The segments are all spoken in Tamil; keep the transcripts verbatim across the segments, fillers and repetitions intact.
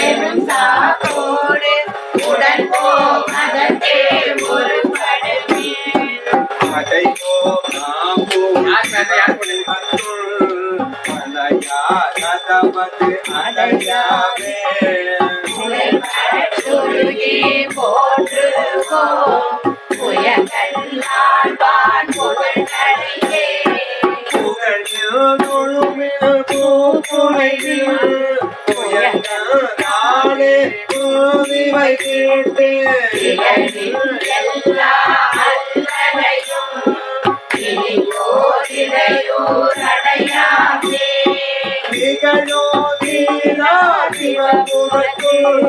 பெரும் சாத்தோடு உடன் போமதே ஒரு படுமே அடையோ நாமோ அடையாவே சுருகி போற்றுவோம் புயங்கல்லாழ்வான் புகழ்களையே புகழில் தொழுமில் பூப்புனையில் புயங்களாலே பூதிவை கேட்டு எல்லா அல்லலையும் இனியோரிடையோர் அடையாமே திகழோ தீரா சிவபுரத்துள்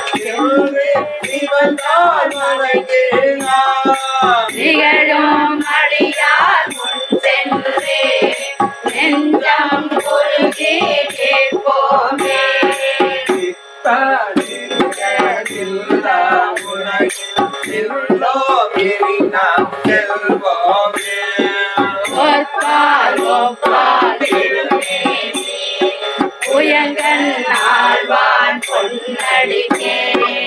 சிவந்தான் வணங்கினா திகழும் அடியார் முன் சென்றே நெஞ்சம் உருகி கேட்போமே சித்தாடில்லா உலகில் எல்லோமே நாம் செல்வோமே ஒப்பால் ஒப்பால் திருமேனி புயங்கன் ஆழ்வான் பொன்னடிக்கே